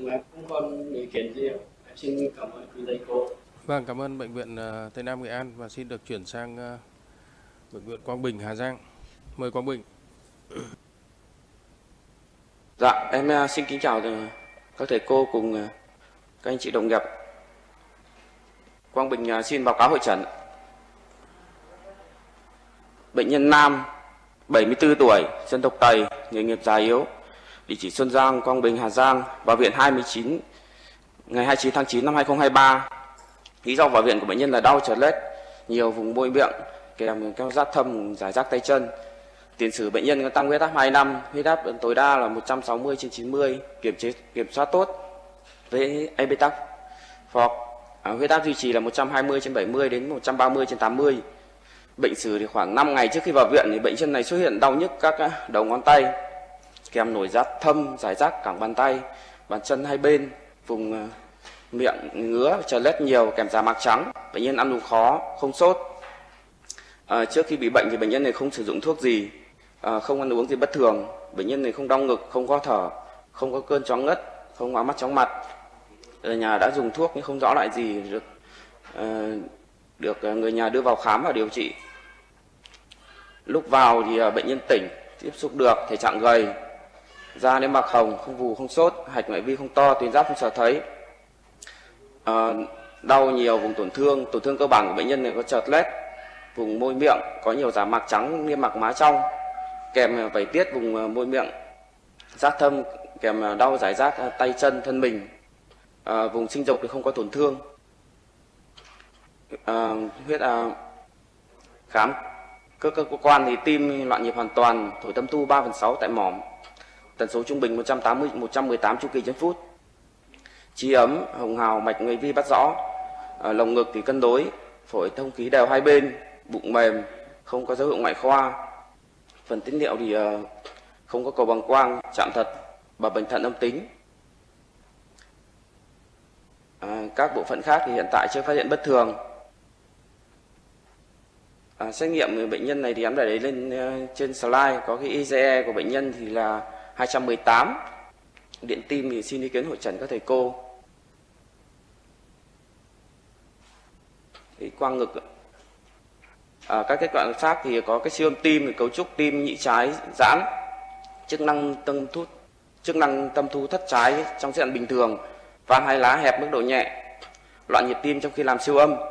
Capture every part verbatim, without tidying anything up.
em không còn ý kiến gì. Em xin cảm ơn quý thầy cô. Vâng, cảm ơn Bệnh viện uh, Tây Nam Nghệ An và xin được chuyển sang uh, Bệnh viện Quang Bình Hà Giang. Mời Quang Bình. Dạ, em uh, xin kính chào các thầy cô cùng uh, các anh chị đồng nghiệp. Quang Bình uh, xin báo cáo hội chẩn. Bệnh nhân nam, bảy mươi tư tuổi, dân tộc Tày, nghề nghiệp già yếu, địa chỉ Xuân Giang, Quang Bình, Hà Giang, vào viện hai mươi chín ngày hai mươi chín tháng chín năm hai nghìn không trăm hai mươi ba. Lý do vào viện của bệnh nhân là đau chợt lết, nhiều vùng môi miệng, kèm các rát thâm, giải rác tay chân. Tiền sử bệnh nhân có tăng huyết áp hai năm, huyết áp tối đa là một trăm sáu mươi trên chín mươi, kiểm chế kiểm soát tốt với Erbitux. Hoặc à, huyết áp duy trì là một trăm hai mươi trên bảy mươi đến một trăm ba mươi trên tám mươi. Bệnh sử thì khoảng năm ngày trước khi vào viện thì bệnh nhân này xuất hiện đau nhức các đầu ngón tay, kèm nổi rát thâm, giải rác cẳng bàn tay, bàn chân hai bên, vùng miệng ngứa, chợt lết nhiều, kèm da mạc trắng. Bệnh nhân ăn uống khó, không sốt. À, trước khi bị bệnh thì bệnh nhân này không sử dụng thuốc gì, à, không ăn uống gì bất thường. Bệnh nhân này không đau ngực, không khó thở, không có cơn chóng ngất, không hóa mắt chóng mặt. Ở nhà đã dùng thuốc nhưng không rõ loại gì, được à, được người nhà đưa vào khám và điều trị. Lúc vào thì bệnh nhân tỉnh, tiếp xúc được, thể trạng gầy, da niêm mạc hồng, không vù, không sốt, hạch ngoại vi không to, tuyến giáp không sợ thấy. À, đau nhiều vùng tổn thương, tổn thương cơ bản của bệnh nhân này có chợt lết, vùng môi miệng có nhiều giả mạc trắng, niêm mạc má trong, kèm vảy tiết vùng môi miệng, rát thâm, kèm đau giải rác tay chân thân mình. À, vùng sinh dục thì không có tổn thương. À, huyết à, khám các cơ quan thì tim loạn nhịp hoàn toàn, thổi tâm thu ba phần sáu tại mỏm, tần số trung bình một trăm tám mươi đến một trăm mười tám chu kỳ trên phút. Chi ấm, hồng hào, mạch ngoại vi bắt rõ. À, lồng ngực thì cân đối, phổi thông khí đều hai bên, bụng mềm, không có dấu hiệu ngoại khoa. Phần tiết niệu thì uh, không có cầu bằng quang, chạm thật và bệnh thận âm tính. À, các bộ phận khác thì hiện tại chưa phát hiện bất thường. À, xét nghiệm bệnh nhân này thì em đã để lên uh, trên slide, có cái i giê e của bệnh nhân thì là hai trăm mười tám. Điện tim thì xin ý kiến hội chẩn các thầy cô. Cái quang ngực, à, các kết quả khác thì có cái siêu âm tim, cấu trúc tim nhĩ trái giãn, chức năng tâm thu chức năng tâm thu thất trái trong giai đoạn bình thường, van hai lá hẹp mức độ nhẹ, loạn nhịp tim trong khi làm siêu âm.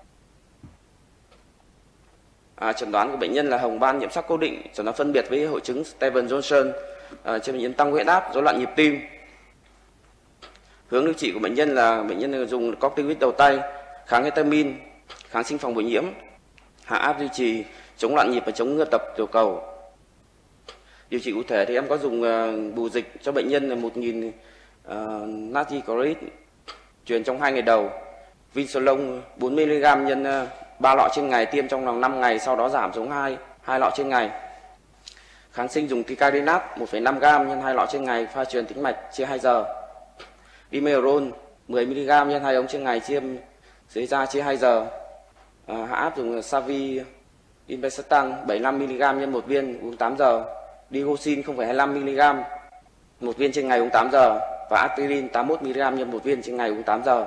À, chẩn đoán của bệnh nhân là hồng ban nhiễm sắc cố định, chẩn đoán phân biệt với hội chứng Steven Johnson. À, trên bệnh nhân tăng huyết áp, rối loạn nhịp tim. Hướng điều trị của bệnh nhân là bệnh nhân dùng corticoid đầu tay, kháng histamine, kháng sinh phòng bội nhiễm, hạ áp duy trì, chống loạn nhịp và chống ngược tập tiểu cầu. Điều trị cụ thể thì em có dùng uh, bù dịch cho bệnh nhân là một nghìn uh, natri chloride truyền trong hai ngày đầu, Vinsolon bốn mi li gam nhân uh, ba lọ trên ngày, tiêm trong vòng năm ngày, sau đó giảm xuống hai hai lọ trên ngày. Kháng sinh dùng ticagrelor một phẩy năm gam nhân hai lọ trên ngày, pha truyền tĩnh mạch chia hai giờ. Dimerol mười mi li gam nhân hai ống trên ngày, tiêm dưới da chia hai giờ. À, hạ áp dùng Savi Inbesatan bảy mươi lăm mi li gam nhân một viên, uống tám giờ. Digoxin không phẩy hai mươi lăm mi li gam một viên trên ngày, uống tám giờ. Và aspirin tám mươi mốt mi li gam nhân một viên trên ngày, uống tám giờ.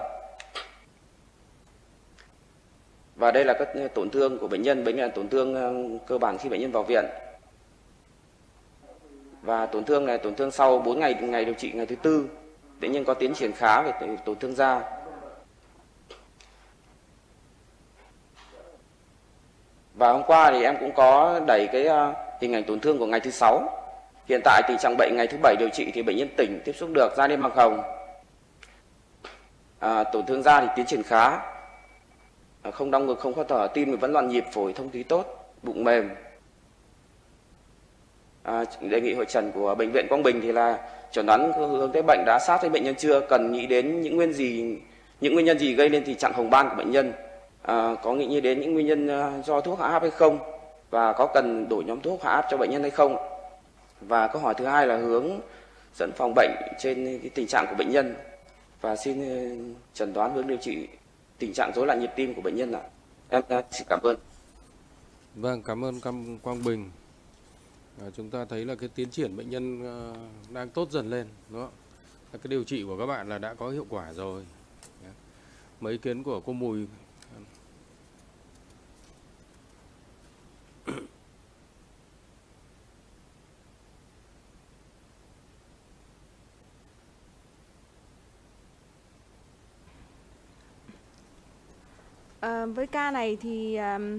Và đây là các tổn thương của bệnh nhân. Bệnh nhân là tổn thương cơ bản khi bệnh nhân vào viện. Và tổn thương này tổn thương sau bốn ngày ngày điều trị, ngày thứ tư bệnh nhân có tiến triển khá về tổn thương da. Và hôm qua thì em cũng có đẩy cái hình ảnh tổn thương của ngày thứ sáu. Hiện tại tình trạng bệnh ngày thứ bảy điều trị thì bệnh nhân tỉnh, tiếp xúc được, da niêm mạc hồng. À, tổn thương da thì tiến triển khá, à, không đau ngực, không khó thở, tim thì vẫn loạn nhịp, phổi thông khí tốt, bụng mềm. À, đề nghị hội chẩn của bệnh viện Quang Bình thì là chẩn đoán hướng tới bệnh đã sát với bệnh nhân chưa, cần nghĩ đến những nguyên gì những nguyên nhân gì gây nên tình trạng hồng ban của bệnh nhân, à, có nghĩ đến những nguyên nhân do thuốc hạ áp hay không, và có cần đổi nhóm thuốc hạ áp cho bệnh nhân hay không. Và câu hỏi thứ hai là hướng dẫn phòng bệnh trên cái tình trạng của bệnh nhân, và xin chẩn đoán hướng điều trị tình trạng rối loạn nhịp tim của bệnh nhân ạ. Em xin cảm ơn. Vâng, cảm ơn Quang Bình. À, chúng ta thấy là cái tiến triển bệnh nhân uh, đang tốt dần lên, đúng không? cái điều trị của các bạn là đã có hiệu quả rồi. Mấy ý kiến của cô Mùi. À, với ca này thì um,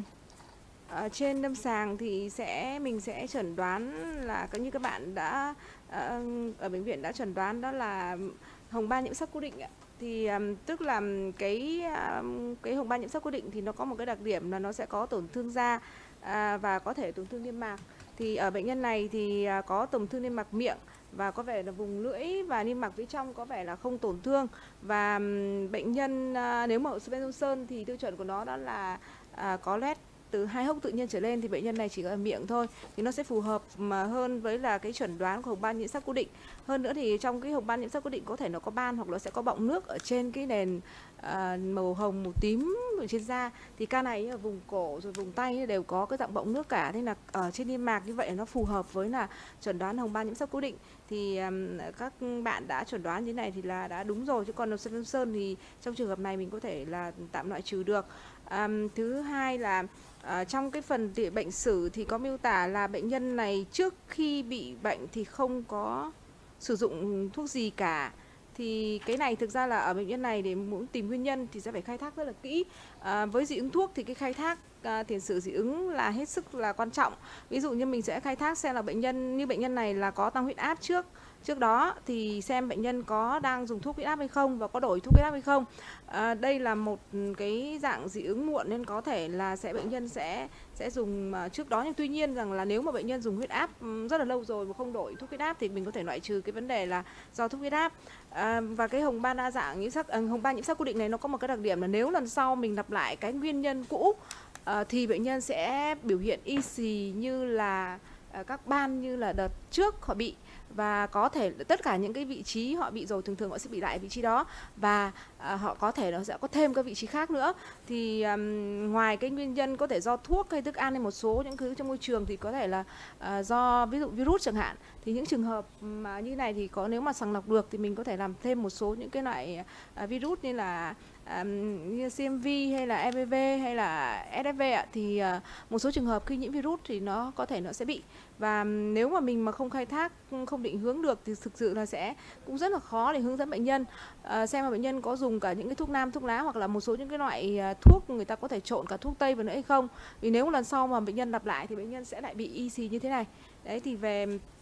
ở trên lâm sàng thì sẽ mình sẽ chẩn đoán là như các bạn đã uh, ở bệnh viện đã chẩn đoán, đó là hồng ban nhiễm sắc cố định ạ. Thì um, tức là cái um, cái hồng ban nhiễm sắc cố định thì nó có một cái đặc điểm là nó sẽ có tổn thương da uh, và có thể tổn thương niêm mạc. Thì ở bệnh nhân này thì uh, có tổn thương niêm mạc miệng và có vẻ là vùng lưỡi và niêm mạc phía trong có vẻ là không tổn thương. Và um, bệnh nhân uh, nếu mà ở Svensson Sơn thì tiêu chuẩn của nó đó là uh, có loét từ hai hốc tự nhiên trở lên, thì bệnh nhân này chỉ có ở miệng thôi, thì nó sẽ phù hợp mà hơn với là cái chẩn đoán của hồng ban nhiễm sắc cố định. Hơn nữa thì trong cái hồng ban nhiễm sắc cố định có thể nó có ban hoặc nó sẽ có bọng nước ở trên cái nền uh, màu hồng màu tím ở trên da. Thì ca này ở vùng cổ rồi vùng tay đều có cái dạng bọng nước cả, nên là ở trên niêm mạc như vậy nó phù hợp với là chẩn đoán hồng ban nhiễm sắc cố định. Thì um, các bạn đã chẩn đoán như thế này thì là đã đúng rồi, chứ còn ở Svensson Sơn thì trong trường hợp này mình có thể là tạm loại trừ được. Um, thứ hai là À, trong cái phần địa bệnh sử thì có miêu tả là bệnh nhân này trước khi bị bệnh thì không có sử dụng thuốc gì cả. Thì cái này thực ra là ở bệnh nhân này để muốn tìm nguyên nhân thì sẽ phải khai thác rất là kỹ. À, với dị ứng thuốc thì cái khai thác à, tiền sử dị ứng là hết sức là quan trọng. Ví dụ như mình sẽ khai thác xem là bệnh nhân như bệnh nhân này là có tăng huyết áp trước Trước đó thì xem bệnh nhân có đang dùng thuốc huyết áp hay không và có đổi thuốc huyết áp hay không. À, đây là một cái dạng dị ứng muộn nên có thể là sẽ bệnh nhân sẽ sẽ dùng trước đó, nhưng tuy nhiên rằng là nếu mà bệnh nhân dùng huyết áp rất là lâu rồi mà không đổi thuốc huyết áp thì mình có thể loại trừ cái vấn đề là do thuốc huyết áp. À, và cái hồng ban đa dạng nhiễm sắc, à, hồng ban nhiễm sắc cố định này nó có một cái đặc điểm là nếu lần sau mình lặp lại cái nguyên nhân cũ à, thì bệnh nhân sẽ biểu hiện y xì như là à, các ban như là đợt trước họ bị, và có thể tất cả những cái vị trí họ bị rồi thường thường họ sẽ bị lại vị trí đó, và à, họ có thể nó sẽ có thêm các vị trí khác nữa. Thì um, ngoài cái nguyên nhân có thể do thuốc hay thức ăn hay một số những thứ trong môi trường thì có thể là uh, do ví dụ virus chẳng hạn. Thì những trường hợp mà như này thì có nếu mà sàng lọc được thì mình có thể làm thêm một số những cái loại uh, virus như là um, như xê em vê hay là e bê vê hay là ét ép vê ạ. Thì uh, một số trường hợp khi nhiễm virus thì nó có thể nó sẽ bị, và nếu mà mình mà không khai thác, không định hướng được thì thực sự là sẽ cũng rất là khó để hướng dẫn bệnh nhân à, xem mà bệnh nhân có dùng cả những cái thuốc nam, thuốc lá hoặc là một số những cái loại thuốc người ta có thể trộn cả thuốc tây vào nữa hay không. Vì nếu lần sau mà bệnh nhân lặp lại thì bệnh nhân sẽ lại bị y xì như thế này. Đấy thì về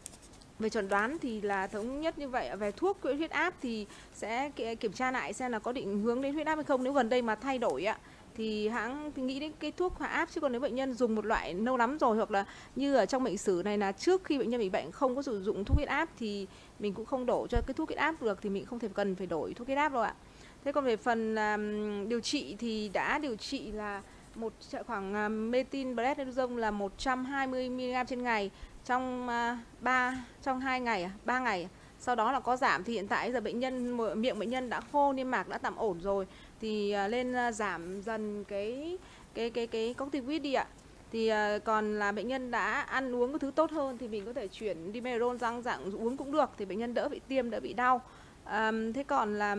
về chẩn đoán thì là thống nhất như vậy. Về thuốc huyết áp thì sẽ kiểm tra lại xem là có định hướng đến huyết áp hay không. Nếu gần đây mà thay đổi ạ thì hãng thì nghĩ đến cái thuốc hạ áp, chứ còn nếu bệnh nhân dùng một loại lâu lắm rồi hoặc là như ở trong bệnh sử này là trước khi bệnh nhân bị bệnh không có sử dụng thuốc huyết áp thì mình cũng không đổ cho cái thuốc huyết áp được, thì mình không thể cần phải đổi thuốc huyết áp đâu ạ. Thế còn về phần um, điều trị thì đã điều trị là một khoảng uh, methylprednisolone là một trăm hai mươi mi li gam trên ngày trong uh, ba trong hai ngày ba ngày. Sau đó là có giảm, thì hiện tại giờ bệnh nhân miệng bệnh nhân đã khô, niêm mạc đã tạm ổn rồi thì uh, lên uh, giảm dần cái cái cái cái corticoid đi ạ. Thì uh, còn là bệnh nhân đã ăn uống cái thứ tốt hơn thì mình có thể chuyển dimerol sang dạng uống cũng được, thì bệnh nhân đỡ bị tiêm, đỡ bị đau. Um, thế còn là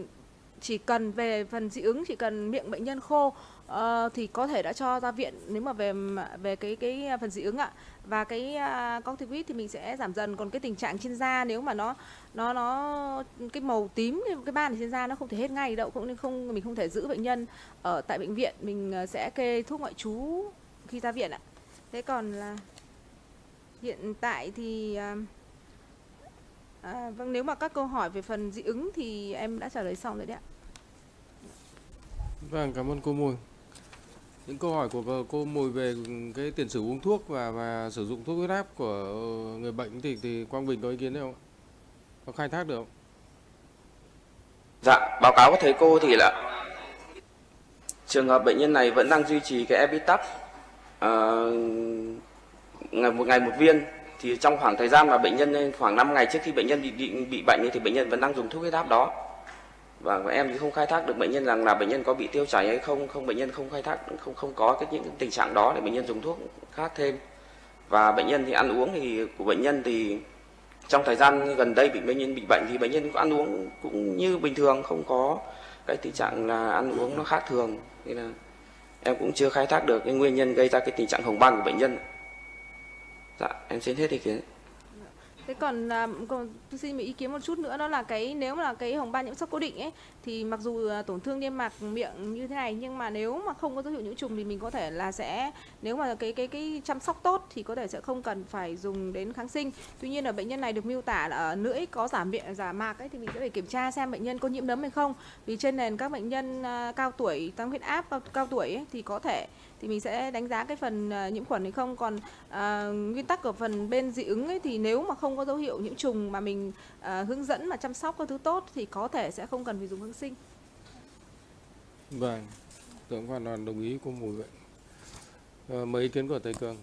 chỉ cần về phần dị ứng, chỉ cần miệng bệnh nhân khô uh, thì có thể đã cho ra viện nếu mà về về cái cái phần dị ứng ạ. Và cái uh, corticoid thì mình sẽ giảm dần. Còn cái tình trạng trên da nếu mà nó nó nó cái màu tím, cái, cái ban trên da nó không thể hết ngay đâu, cũng nên không mình không thể giữ bệnh nhân ở tại bệnh viện, mình sẽ kê thuốc ngoại trú khi ra viện ạ. Thế còn là hiện tại thì uh, À, vâng, nếu mà các câu hỏi về phần dị ứng thì em đã trả lời xong rồi đấy ạ. Vâng, cảm ơn cô Mùi. Những câu hỏi của cô Mùi về cái tiền sử uống thuốc và và sử dụng thuốc huyết áp của người bệnh thì thì Quang Bình có ý kiến đấy không? Có khai thác được không? Dạ, báo cáo với thầy cô thì là trường hợp bệnh nhân này vẫn đang duy trì cái Erbitux uh, ngày một ngày một viên. Thì trong khoảng thời gian mà bệnh nhân khoảng năm ngày trước khi bệnh nhân bị bị, bị bệnh thì bệnh nhân vẫn đang dùng thuốc huyết áp đó. Và em thì không khai thác được bệnh nhân rằng là bệnh nhân có bị tiêu chảy hay không, không bệnh nhân không khai thác không không có cái những tình trạng đó để bệnh nhân dùng thuốc khác thêm. Và bệnh nhân thì ăn uống thì của bệnh nhân thì trong thời gian gần đây bị bệnh nhân bị bệnh thì bệnh nhân có ăn uống cũng như bình thường, không có cái tình trạng là ăn uống nó khác thường, nên là em cũng chưa khai thác được cái nguyên nhân gây ra cái tình trạng hồng ban của bệnh nhân. Dạ, em xin hết ý kiến. Thế còn, à, còn tôi xin một ý kiến một chút nữa, đó là cái nếu mà là cái hồng ban nhiễm sắc cố định ấy thì mặc dù à, tổn thương niêm mạc miệng như thế này, nhưng mà nếu mà không có dấu hiệu nhiễm trùng thì mình có thể là sẽ, nếu mà cái cái cái chăm sóc tốt thì có thể sẽ không cần phải dùng đến kháng sinh. Tuy nhiên ở bệnh nhân này được miêu tả là ở lưỡi có giả miệng giả mạc ấy, thì mình sẽ phải kiểm tra xem bệnh nhân có nhiễm nấm hay không. Vì trên nền các bệnh nhân à, cao tuổi, tăng huyết áp cao, cao tuổi ấy, thì có thể thì mình sẽ đánh giá cái phần uh, nhiễm khuẩn hay không. Còn uh, nguyên tắc của phần bên dị ứng ấy, thì nếu mà không có dấu hiệu nhiễm trùng mà mình uh, hướng dẫn mà chăm sóc các thứ tốt thì có thể sẽ không cần phải dùng kháng sinh. Vâng, tôi cũng hoàn toàn đồng ý của mùi vậy. À, mấy ý kiến của thầy Cường.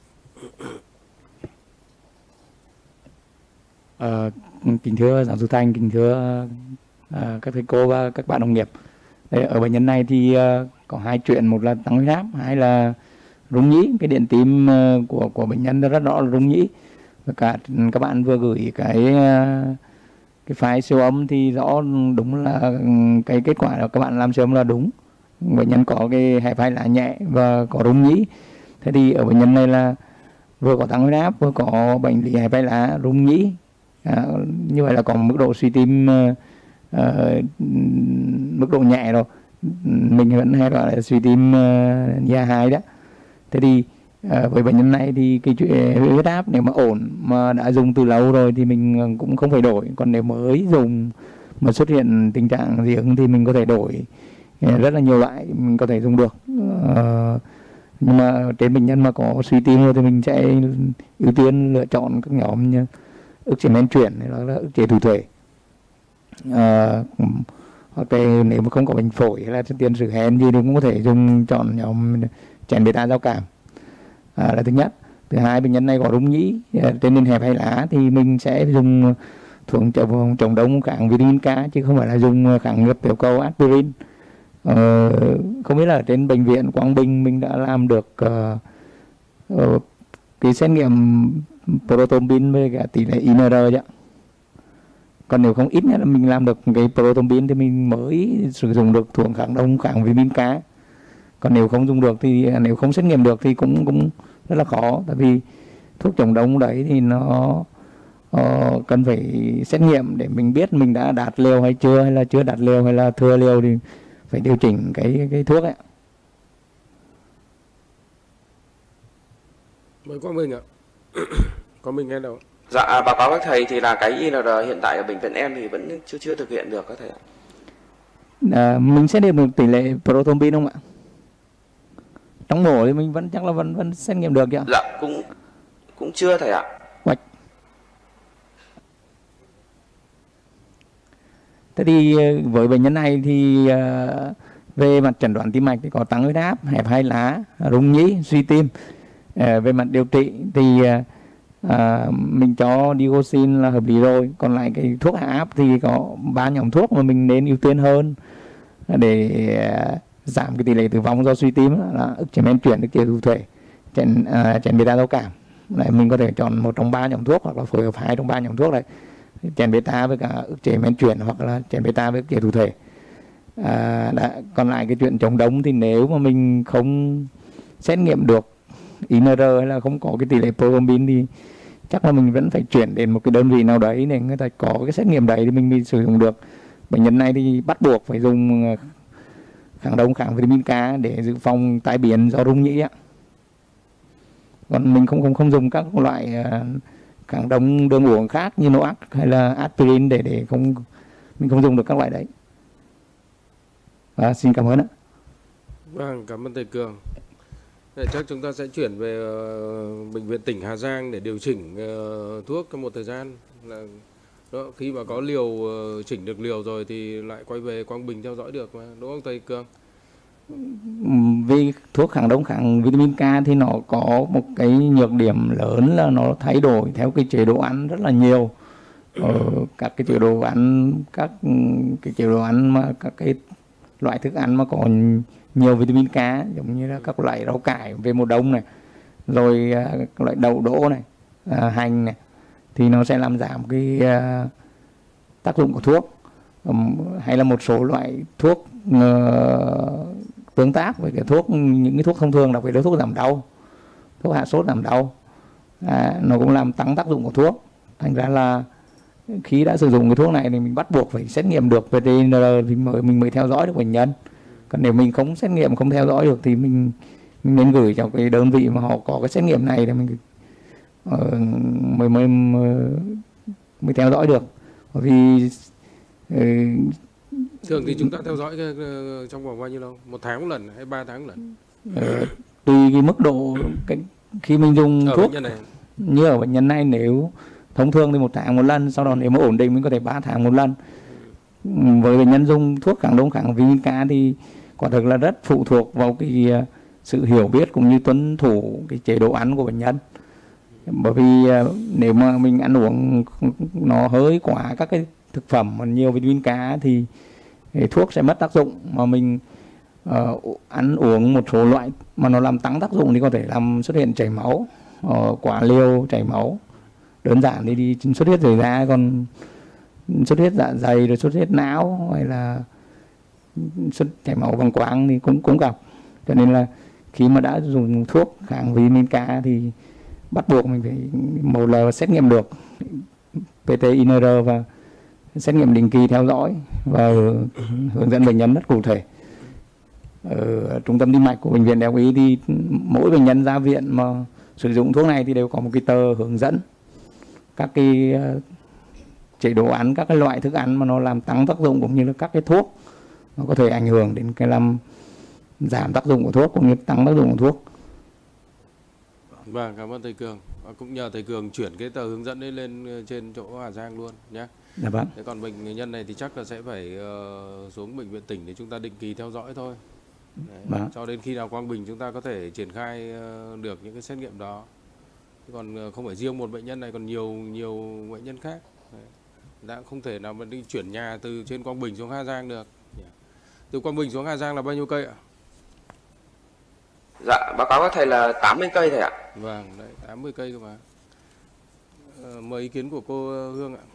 Ờ, kính thưa giáo sư Thanh, kính thưa uh, các thầy cô và các bạn đồng nghiệp. Đây, ở bệnh nhân này thì uh, có hai chuyện, một là tăng huyết áp, hai là rung nhĩ. Cái điện tim uh, của của bệnh nhân rất rõ là rung nhĩ. Và cả các bạn vừa gửi cái uh, cái file siêu âm thì rõ đúng là cái kết quả là các bạn làm siêu âm là đúng. Bệnh nhân có cái hẹp hai lá nhẹ và có rung nhĩ. Thế thì ở bệnh nhân này là vừa có tăng huyết áp, vừa có bệnh lý hẹp hai lá, rung nhĩ. À, như vậy là có mức độ suy tim uh, uh, mức độ nhẹ rồi, mình vẫn hay gọi là suy tim uh, giai hai đó. Thế thì uh, với bệnh nhân này thì cái chuyện huyết áp nếu mà ổn mà đã dùng từ lâu rồi thì mình cũng không phải đổi. Còn nếu mới dùng mà xuất hiện tình trạng dị ứng thì mình có thể đổi rất là nhiều loại, mình có thể dùng được. Uh, nhưng mà trên bệnh nhân mà có suy tim rồi thì mình sẽ ưu tiên lựa chọn các nhóm như ức chế men chuyển hay là ức chế thủ thể. À, hoặc là nếu mà không có bệnh phổi hay là tiền sử hèn gì thì cũng có thể dùng chọn nhóm chèn beta giao cảm. À, là thứ nhất. Thứ hai, bệnh nhân này có rung nhĩ trên nền hẹp hai lá thì mình sẽ dùng thuốc chống, chống đông kháng vitamin K chứ không phải là dùng kháng nhập tiểu cầu aspirin. Ờ, không biết là trên bệnh viện Quảng Bình mình đã làm được uh, uh, cái xét nghiệm prothrombin với cả tỷ lệ i en rờ chứ. Còn nếu không ít nhất là mình làm được cái prothrombin thì mình mới sử dụng được thuốc kháng đông kháng vitamin K. Còn nếu không dùng được thì nếu không xét nghiệm được thì cũng cũng rất là khó, tại vì thuốc chống đông đấy thì nó uh, cần phải xét nghiệm để mình biết mình đã đạt liều hay chưa, hay là chưa đạt liều hay là thừa liều thì phải điều chỉnh cái cái thuốc ấy. Mời Quang Minh ạ. Quang Minh nghe đâu? Dạ, báo cáo các thầy thì là cái i en rờ hiện tại ở bệnh viện em thì vẫn chưa chưa thực hiện được các thầy ạ. À, mình xét nghiệm được tỷ lệ prothrombin không ạ? Trong mổ thì mình vẫn chắc là vẫn vẫn xét nghiệm được chứ ạ? Dạ, cũng cũng chưa thầy ạ. Quạch. Thế thì với bệnh nhân này thì uh, về mặt chẩn đoán tim mạch thì có tăng huyết áp, hẹp hai lá, rung nhĩ, suy tim. Uh, về mặt điều trị thì uh, uh, mình cho digoxin là hợp lý rồi. Còn lại cái thuốc hạ áp thì có ba nhóm thuốc mà mình nên ưu tiên hơn để uh, giảm cái tỷ lệ tử vong do suy tim là ức chế men chuyển, ức chế thủ thể, chèn uh, chèn beta giao cảm. Đấy, mình có thể chọn một trong ba nhóm thuốc hoặc là phối hợp hai trong ba nhóm thuốc này, chèn beta với cả ức chế men chuyển hoặc là chèn beta với ức chế thủ thể. À, đã, còn lại cái chuyện chống đông thì nếu mà mình không xét nghiệm được i en rờ hay là không có cái tỷ lệ prothrombin thì chắc là mình vẫn phải chuyển đến một cái đơn vị nào đấy để người ta có cái xét nghiệm đấy thì mình mới sử dụng được. Bệnh nhân này thì bắt buộc phải dùng kháng đông kháng vitamin K để dự phòng tai biến do rung nhĩ ạ. Còn mình không không không dùng các loại kháng đông đường uống khác như Noac hay là aspirin để để không mình không dùng được các loại đấy. À, xin cảm ơn ạ. Vâng, cảm ơn thầy Cường. Để chắc chúng ta sẽ chuyển về uh, bệnh viện tỉnh Hà Giang để điều chỉnh uh, thuốc trong một thời gian. Là đó, khi mà có liều uh, chỉnh được liều rồi thì lại quay về Quang Bình theo dõi được mà, đúng không thầy Cường? Vì thuốc kháng đông kháng vitamin K thì nó có một cái nhược điểm lớn là nó thay đổi theo cái chế độ ăn rất là nhiều. Ờ, các cái chế độ ăn các cái chế độ ăn mà các cái loại thức ăn mà có nhiều vitamin K giống như là các loại rau cải về mùa đông này, rồi các loại đậu đỗ này, à, hành này, thì nó sẽ làm giảm cái uh, tác dụng của thuốc. Um, hay là một số loại thuốc uh, tương tác với cái thuốc, những cái thuốc thông thường, đặc biệt là thuốc giảm đau, thuốc hạ sốt giảm đau, à, nó cũng làm tăng tác dụng của thuốc. Thành ra là khi đã sử dụng cái thuốc này thì mình bắt buộc phải xét nghiệm được pê tê i en rờ thì mới, mình mới theo dõi được bệnh nhân. Còn nếu mình không xét nghiệm, không theo dõi được thì mình, mình nên gửi cho cái đơn vị mà họ có cái xét nghiệm này để mình uh, mới, mới, mới, mới theo dõi được. Bởi vì uh, thường thì chúng ta theo dõi cái, cái, trong vòng bao nhiêu lâu? Một tháng một lần hay ba tháng một lần? Uh, tùy cái mức độ cái, khi mình dùng ở thuốc. Bệnh nhân này. Như ở bệnh nhân này, nếu thông thường thì một tháng một lần, sau đó nếu mà ổn định mình có thể ba tháng một lần. Với bệnh nhân dùng thuốc kháng đông kháng vitamin K thì quả thực là rất phụ thuộc vào cái sự hiểu biết cũng như tuân thủ cái chế độ ăn của bệnh nhân. Bởi vì nếu mà mình ăn uống nó hơi quá các cái thực phẩm mà nhiều vitamin K thì, thì thuốc sẽ mất tác dụng. Mà mình uh, ăn uống một số loại mà nó làm tăng tác dụng thì có thể làm xuất hiện chảy máu, uh, quá liều chảy máu. Đơn giản thì đi xuất huyết rời da, còn xuất huyết dạ dày rồi xuất huyết não hay là xuất chảy máu bằng quang thì cũng cũng gặp. Cho nên là khi mà đã dùng thuốc kháng vitamin K thì bắt buộc mình phải một là xét nghiệm được pê tê i en rờ và xét nghiệm định kỳ theo dõi và hướng dẫn bệnh nhân rất cụ thể. Ở trung tâm tim mạch của bệnh viện Đại học Y thì mỗi bệnh nhân ra viện mà sử dụng thuốc này thì đều có một cái tờ hướng dẫn các cái uh, chế độ ăn, các cái loại thức ăn mà nó làm tăng tác dụng, cũng như là các cái thuốc nó có thể ảnh hưởng đến cái làm giảm tác dụng của thuốc cũng như tăng tác dụng của thuốc. Vâng, cảm ơn thầy Cường. Cũng nhờ thầy Cường chuyển cái tờ hướng dẫn đấy lên trên chỗ Hà Giang luôn nhé. Dạ vâng. Thế còn bệnh nhân này thì chắc là sẽ phải uh, xuống bệnh viện tỉnh để chúng ta định kỳ theo dõi thôi. Đấy, vâng. Cho đến khi nào Quang Bình chúng ta có thể triển khai uh, được những cái xét nghiệm đó. Còn không phải riêng một bệnh nhân này, còn nhiều nhiều bệnh nhân khác. Đấy. Đã không thể nào mà đi chuyển nhà từ trên Quang Bình xuống Hà Giang được. Từ Quang Bình xuống Hà Giang là bao nhiêu cây ạ? Dạ, báo cáo các thầy là tám mươi cây thầy ạ. Vâng, đấy, tám mươi cây cơ mà. À, mời ý kiến của cô Hương ạ.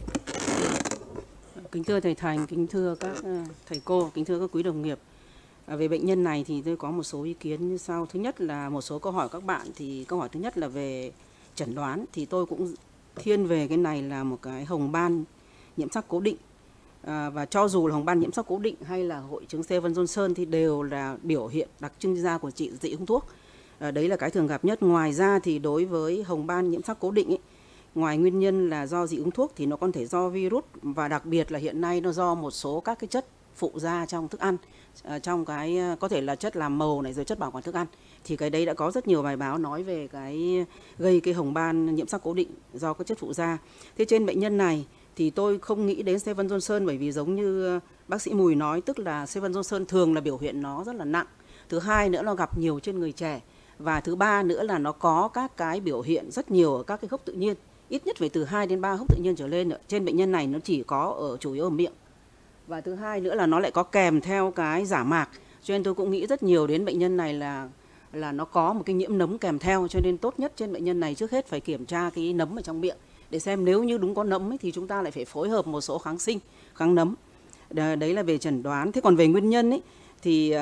Kính thưa thầy Thành, kính thưa các thầy cô, kính thưa các quý đồng nghiệp. À, về bệnh nhân này thì tôi có một số ý kiến như sau. Thứ nhất là một số câu hỏi các bạn, thì câu hỏi thứ nhất là về chẩn đoán, thì tôi cũng thiên về cái này là một cái hồng ban nhiễm sắc cố định. À, và cho dù là hồng ban nhiễm sắc cố định hay là hội chứng Stevens-Johnson thì đều là biểu hiện đặc trưng da của chị dị ứng thuốc. À, đấy là cái thường gặp nhất. Ngoài ra thì đối với hồng ban nhiễm sắc cố định ấy, ngoài nguyên nhân là do dị ứng thuốc thì nó còn thể do virus, và đặc biệt là hiện nay nó do một số các cái chất phụ da trong thức ăn, à, trong cái có thể là chất làm màu này, rồi chất bảo quản thức ăn. Thì cái đấy đã có rất nhiều bài báo nói về cái gây cái hồng ban nhiễm sắc cố định do các chất phụ da. Thế trên bệnh nhân này thì tôi không nghĩ đến Stevens-Johnson, bởi vì giống như bác sĩ Mùi nói, tức là Stevens-Johnson thường là biểu hiện nó rất là nặng. Thứ hai nữa là gặp nhiều trên người trẻ. Và thứ ba nữa là nó có các cái biểu hiện rất nhiều ở các cái hốc tự nhiên. Ít nhất phải từ hai đến ba hốc tự nhiên trở lên. Trên bệnh nhân này nó chỉ có ở chủ yếu ở miệng. Và thứ hai nữa là nó lại có kèm theo cái giả mạc. Cho nên tôi cũng nghĩ rất nhiều đến bệnh nhân này là là nó có một cái nhiễm nấm kèm theo. Cho nên tốt nhất trên bệnh nhân này trước hết phải kiểm tra cái nấm ở trong miệng, để xem nếu như đúng có nấm ấy, thì chúng ta lại phải phối hợp một số kháng sinh, kháng nấm. Đấy là về chẩn đoán. Thế còn về nguyên nhân ấy, thì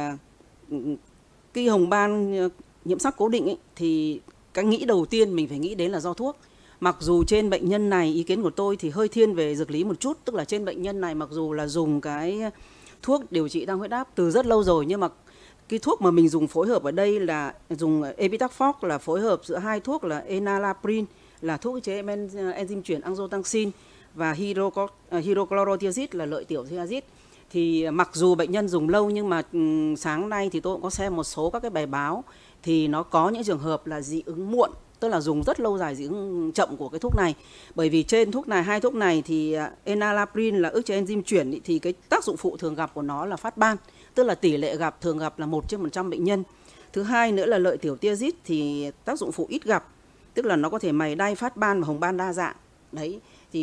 cái hồng ban nhiễm sắc cố định ấy, thì cái nghĩ đầu tiên mình phải nghĩ đến là do thuốc. Mặc dù trên bệnh nhân này, ý kiến của tôi thì hơi thiên về dược lý một chút, tức là trên bệnh nhân này mặc dù là dùng cái thuốc điều trị tăng huyết áp từ rất lâu rồi, nhưng mà cái thuốc mà mình dùng phối hợp ở đây là dùng Epitaphox, là phối hợp giữa hai thuốc là enalapril, là thuốc chế enzyme chuyển angiotensin, và hydrochlorothiazide là lợi tiểu thiazide. Thì mặc dù bệnh nhân dùng lâu, nhưng mà sáng nay thì tôi cũng có xem một số các cái bài báo, thì nó có những trường hợp là dị ứng muộn, tức là dùng rất lâu dài dị ứng chậm của cái thuốc này. Bởi vì trên thuốc này, hai thuốc này thì enalapril là ức chế enzyme chuyển, thì cái tác dụng phụ thường gặp của nó là phát ban, tức là tỷ lệ gặp thường gặp là một trên một trăm bệnh nhân. Thứ hai nữa là lợi tiểu thiazide thì tác dụng phụ ít gặp, tức là nó có thể mày đay, phát ban và hồng ban đa dạng. Đấy, thì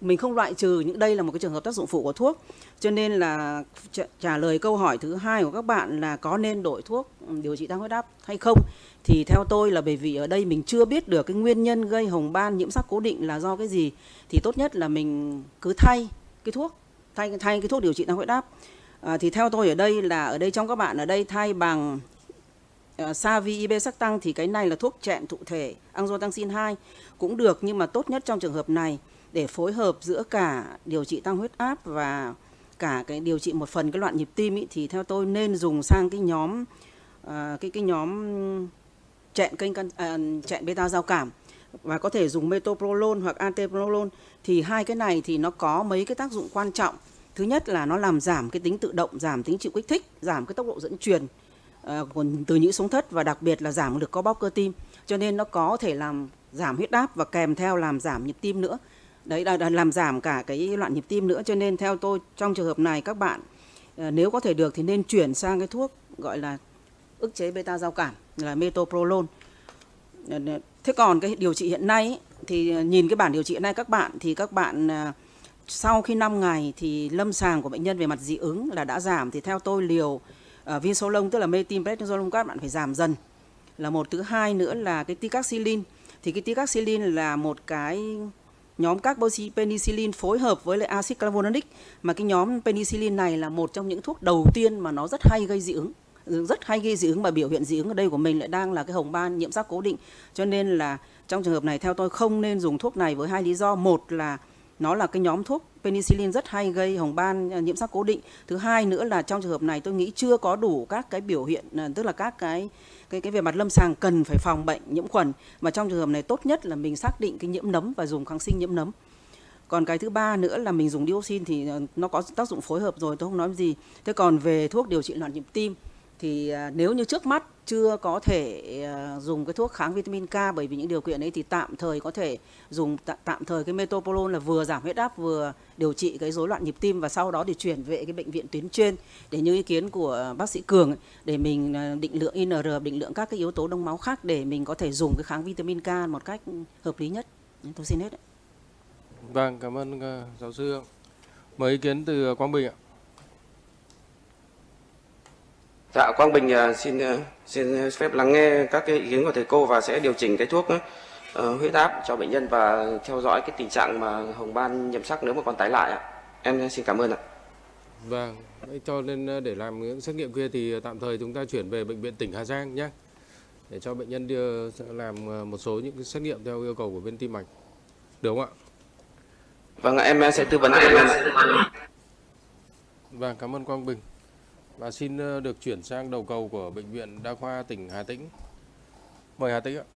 mình không loại trừ những đây là một cái trường hợp tác dụng phụ của thuốc. Cho nên là trả lời câu hỏi thứ hai của các bạn là có nên đổi thuốc điều trị tăng huyết áp hay không, thì theo tôi là bởi vì ở đây mình chưa biết được cái nguyên nhân gây hồng ban nhiễm sắc cố định là do cái gì, thì tốt nhất là mình cứ thay cái thuốc, thay thay cái thuốc điều trị tăng huyết áp. À, thì theo tôi ở đây là ở đây trong các bạn ở đây thay bằng uh, Savi Ibersactam thì cái này là thuốc chẹn thụ thể angiotensin hai cũng được, nhưng mà tốt nhất trong trường hợp này để phối hợp giữa cả điều trị tăng huyết áp và cả cái điều trị một phần cái loạn nhịp tim ý, thì theo tôi nên dùng sang cái nhóm uh, cái cái nhóm chẹn kênh uh, chẹn beta giao cảm, và có thể dùng metoprolol hoặc ateprolol. Thì hai cái này thì nó có mấy cái tác dụng quan trọng. Thứ nhất là nó làm giảm cái tính tự động, giảm tính chịu kích thích, giảm cái tốc độ dẫn truyền uh, từ nhĩ xuống thất, và đặc biệt là giảm lực co bóp cơ tim. Cho nên nó có thể làm giảm huyết áp và kèm theo làm giảm nhịp tim nữa. Đấy là làm giảm cả cái loạn nhịp tim nữa. Cho nên theo tôi trong trường hợp này các bạn uh, nếu có thể được thì nên chuyển sang cái thuốc gọi là ức chế beta giao cảm là metoprolol. Thế còn cái điều trị hiện nay ý, thì nhìn cái bản điều trị hiện nay các bạn thì các bạn uh, sau khi năm ngày thì lâm sàng của bệnh nhân về mặt dị ứng là đã giảm, thì theo tôi liều uh, vinsolon tức là methylprednisolone các bạn phải giảm dần là một. Thứ hai nữa là cái ticaxilin, thì cái ticaxilin là một cái nhóm carbopenicillin phối hợp với lại axit clavulanic, mà cái nhóm penicillin này là một trong những thuốc đầu tiên mà nó rất hay gây dị ứng, rất hay gây dị ứng, và biểu hiện dị ứng ở đây của mình lại đang là cái hồng ban nhiễm sắc cố định. Cho nên là trong trường hợp này theo tôi không nên dùng thuốc này với hai lý do. Một là nó là cái nhóm thuốc penicillin rất hay gây hồng ban nhiễm sắc cố định. Thứ hai nữa là trong trường hợp này tôi nghĩ chưa có đủ các cái biểu hiện, tức là các cái cái cái về mặt lâm sàng cần phải phòng bệnh nhiễm khuẩn, mà trong trường hợp này tốt nhất là mình xác định cái nhiễm nấm và dùng kháng sinh nhiễm nấm. Còn cái thứ ba nữa là mình dùng dioxin thì nó có tác dụng phối hợp rồi, tôi không nói gì. Thế còn về thuốc điều trị loạn nhịp tim thì nếu như trước mắt chưa có thể dùng cái thuốc kháng vitamin K, bởi vì những điều kiện ấy thì tạm thời có thể dùng tạm thời cái metoprolol là vừa giảm huyết áp vừa điều trị cái rối loạn nhịp tim, và sau đó thì chuyển về cái bệnh viện tuyến trên để như ý kiến của bác sĩ Cường để mình định lượng i en rờ, định lượng các cái yếu tố đông máu khác để mình có thể dùng cái kháng vitamin K một cách hợp lý nhất. Tôi xin hết. Vâng, cảm ơn uh, giáo sư Hương. Mời ý kiến từ Quang Bình ạ. Dạ, Quang Bình uh, xin uh, xin phép lắng nghe các cái ý kiến của thầy cô và sẽ điều chỉnh cái thuốc uh, huyết áp cho bệnh nhân và theo dõi cái tình trạng mà hồng ban nhiễm sắc nếu mà còn tái lại ạ. Em xin cảm ơn ạ. Vâng, cho nên để làm những xét nghiệm kia thì tạm thời chúng ta chuyển về bệnh viện tỉnh Hà Giang nhé, để cho bệnh nhân đưa làm một số những cái xét nghiệm theo yêu cầu của bên tim mạch, được không ạ? Vâng, em sẽ tư vấn cho bệnh nhân. Vâng, cảm ơn Quang Bình. Và xin được chuyển sang đầu cầu của bệnh viện Đa khoa tỉnh Hà Tĩnh. Mời Hà Tĩnh ạ.